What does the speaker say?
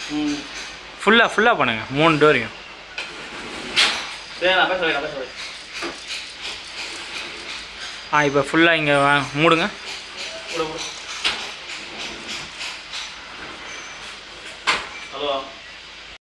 ஃபுல்லாக பண்ணுங்கள் 3 டோரையும். இப்போ ஃபுல்லாக இங்கே மூடுங்க. ஹலோ